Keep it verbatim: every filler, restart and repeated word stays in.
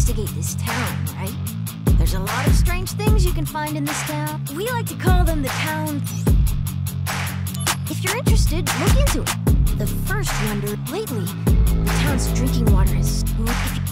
investigate this town, right? There's a lot of strange things you can find in this town. We like to call them the town... If you're interested, look into it. The first wonder, lately, the town's drinking water is... If